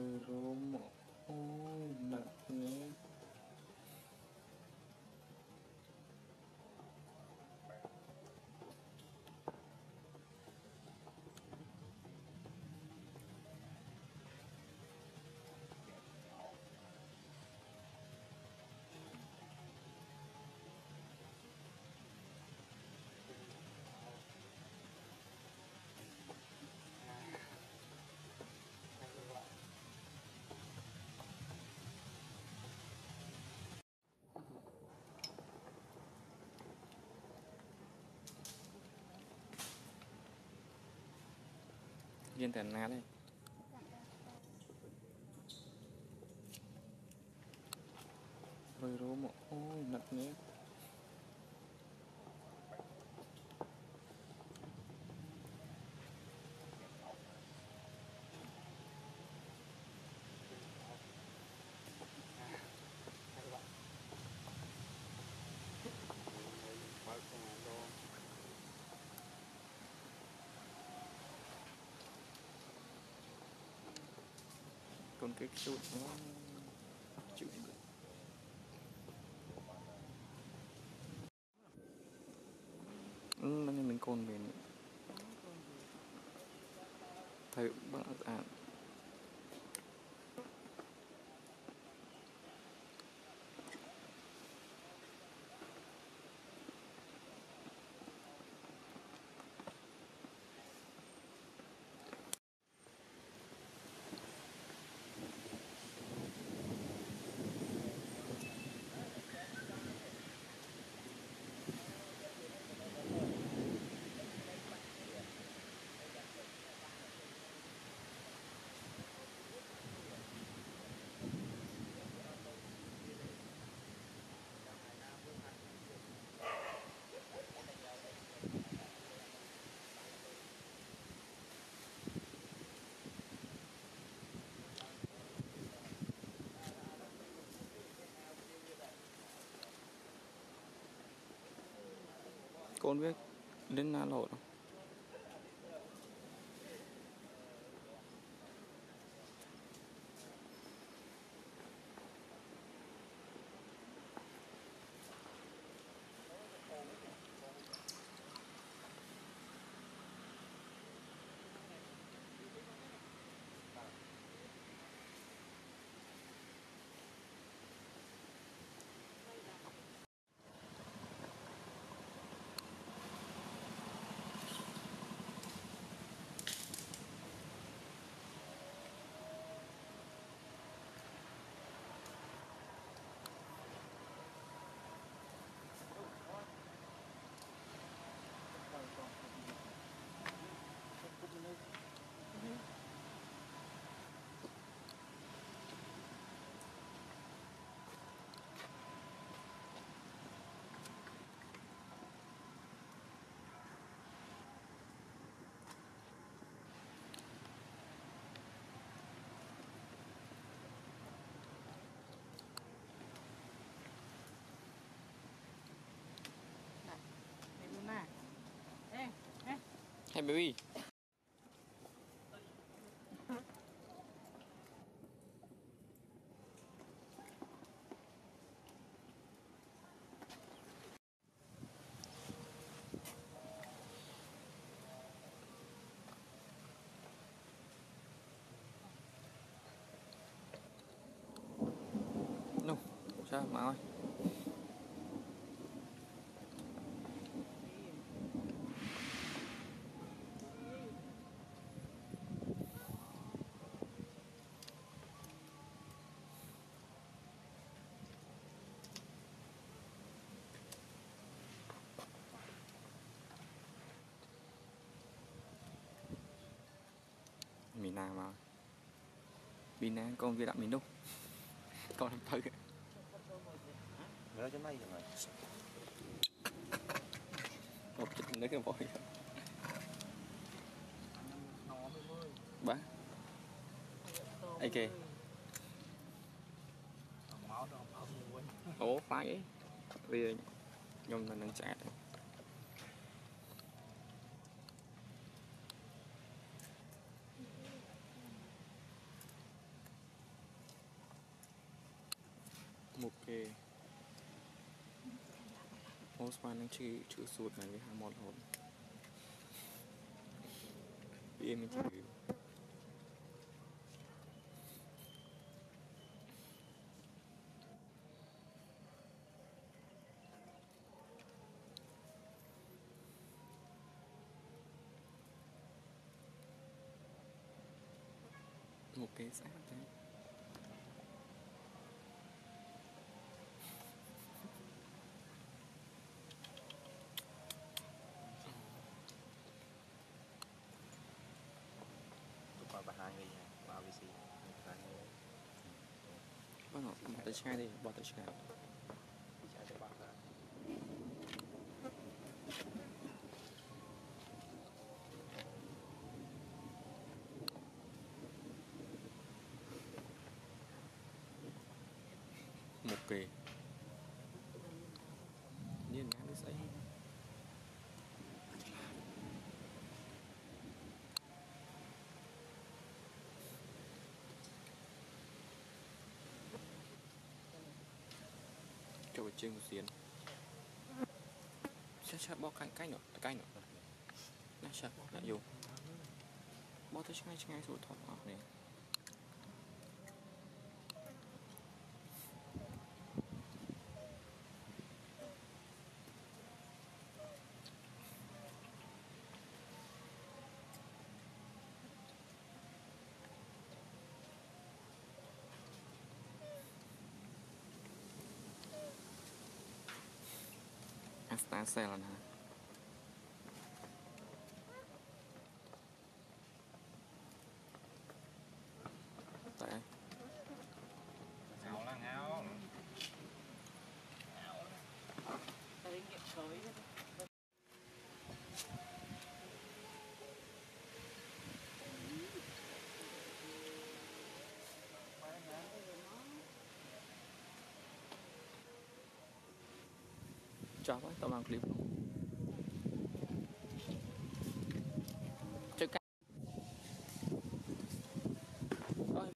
rồi rôm ôi nặng nhé. Viên thần nát đây. Rồi rôm ôi nặng nhé. Con cái chuột nó chịu được. Nó như mình côn về thấy bạn ăn con biết đến na lột không? Hey baby. No, sao mà ơi. Mình nào mà pin nè con vi đạm mình đâu con thử nhớ cho mấy rồi một chút nữa cái vội bá ok ủa phải ấy vì nhung là nâng chặt ô span đang chữ sụt này với hai một hồn vì mình chữ một cái xác đấy tụi con bà hai đi vào VC hai người vâng ạ bỏ tay chai đi bỏ tay chai đi chạy cho bạn ra một kỳ nhìn ngã đi xây cho vào trên một xiên chắc bỏ canh nữa nè chắc lại dùng bỏ tới ngay rồi thoát vào này Asta xe là nè tại ngáo là ngáo cho với tao làm clip chơi cắt ơi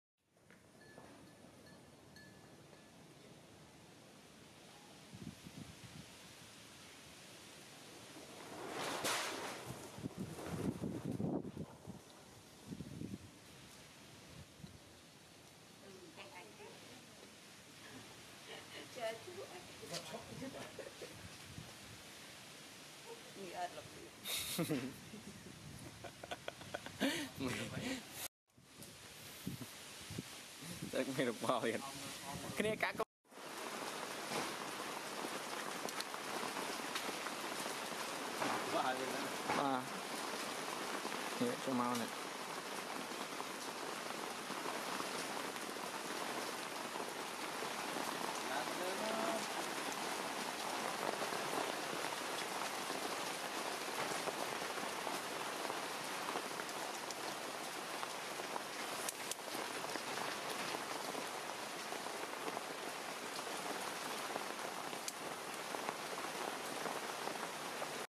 Chắc mày được bao liền cái này cá có bà lên đó à nè cho mau này